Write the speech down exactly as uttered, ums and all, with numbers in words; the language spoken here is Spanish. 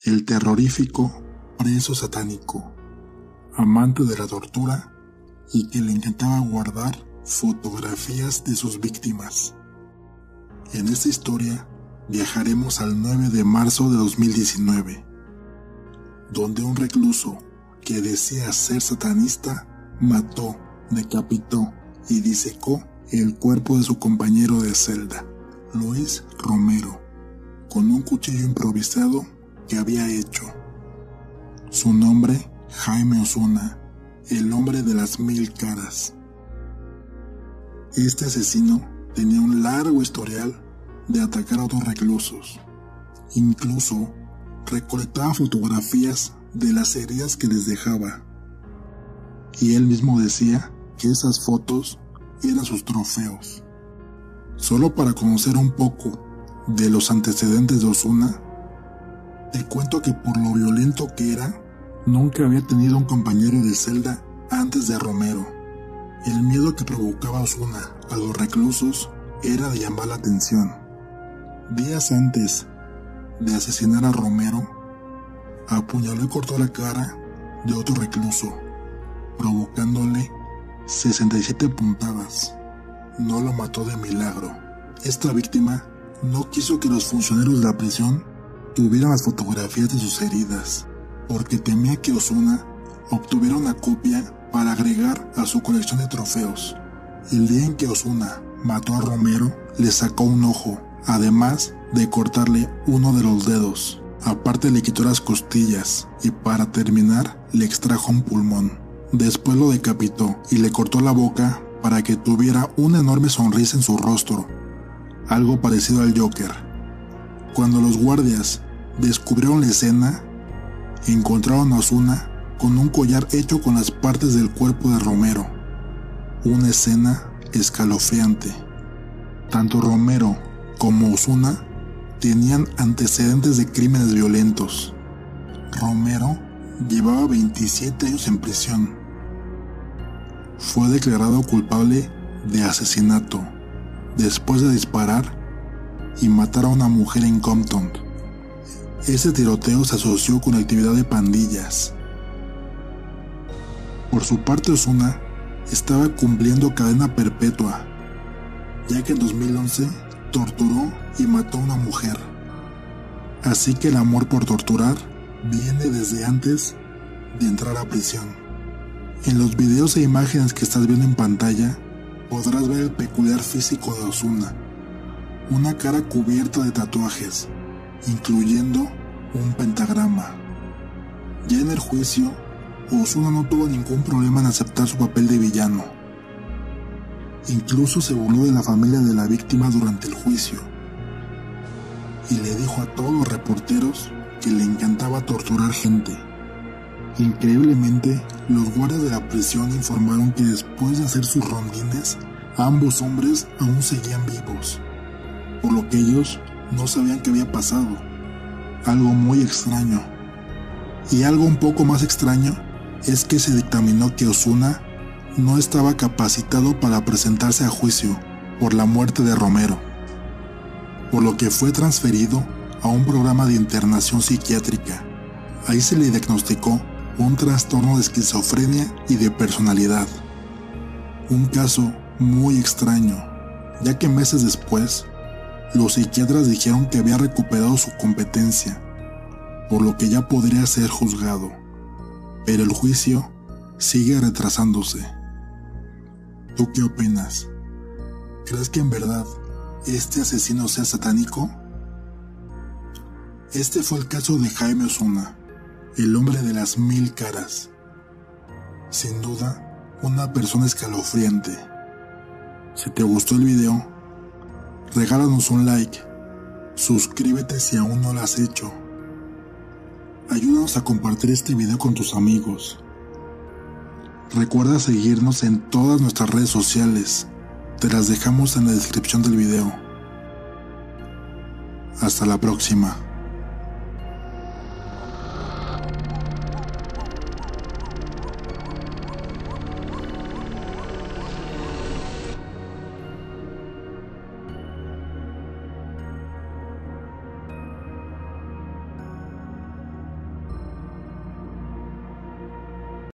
el terrorífico preso satánico, amante de la tortura y que le encantaba guardar fotografías de sus víctimas. En esta historia viajaremos al nueve de marzo de dos mil diecinueve, donde un recluso que decía ser satanista mató, decapitó y disecó el cuerpo de su compañero de celda, Luis Romero, con un cuchillo improvisado que había hecho. Su nombre, Jaime Osuna, el hombre de las mil caras. Este asesino tenía un largo historial de atacar a otros reclusos. Incluso recolectaba fotografías de las heridas que les dejaba. Y él mismo decía que esas fotos eran sus trofeos. Solo para conocer un poco de los antecedentes de Osuna, te cuento que por lo violento que era, nunca había tenido un compañero de celda antes de Romero. El miedo que provocaba Osuna a los reclusos era de llamar la atención. Días antes de asesinar a Romero, apuñaló y cortó la cara de otro recluso, provocándole sesenta y siete puntadas. No lo mató de milagro. Esta víctima no quiso que los funcionarios de la prisión tuvieran las fotografías de sus heridas, porque temía que Osuna obtuviera una copia para agregar a su colección de trofeos. El día en que Osuna mató a Romero, le sacó un ojo, además de cortarle uno de los dedos. Aparte le quitó las costillas y para terminar le extrajo un pulmón. Después lo decapitó y le cortó la boca para que tuviera una enorme sonrisa en su rostro, algo parecido al Joker. Cuando los guardias descubrieron la escena, encontraron a Osuna con un collar hecho con las partes del cuerpo de Romero. Una escena escalofriante. Tanto Romero como Osuna tenían antecedentes de crímenes violentos. Romero llevaba veintisiete años en prisión. Fue declarado culpable de asesinato después de disparar y matar a una mujer en Compton. Ese tiroteo se asoció con la actividad de pandillas. Por su parte, Osuna estaba cumpliendo cadena perpetua, ya que en dos mil once torturó y mató a una mujer. Así que el amor por torturar viene desde antes de entrar a prisión. En los videos e imágenes que estás viendo en pantalla podrás ver el peculiar físico de Osuna, una cara cubierta de tatuajes, incluyendo un pentagrama. Ya en el juicio, Osuna no tuvo ningún problema en aceptar su papel de villano. Incluso se burló de la familia de la víctima durante el juicio y le dijo a todos los reporteros que le encantaba torturar gente. Increíblemente, los guardias de la prisión informaron que después de hacer sus rondines, ambos hombres aún seguían vivos, por lo que ellos no sabían qué había pasado. Algo muy extraño. Y algo un poco más extraño es que se dictaminó que Osuna no estaba capacitado para presentarse a juicio por la muerte de Romero, por lo que fue transferido a un programa de internación psiquiátrica. Ahí se le diagnosticó un trastorno de esquizofrenia y de personalidad. Un caso muy extraño, ya que meses después, los psiquiatras dijeron que había recuperado su competencia, por lo que ya podría ser juzgado, pero el juicio sigue retrasándose. ¿Tú qué opinas? ¿Crees que en verdad este asesino sea satánico? Este fue el caso de Jaime Osuna, el hombre de las mil caras. Sin duda, una persona escalofriante. Si te gustó el video, regálanos un like, suscríbete si aún no lo has hecho. Ayúdanos a compartir este video con tus amigos. Recuerda seguirnos en todas nuestras redes sociales, te las dejamos en la descripción del video. Hasta la próxima.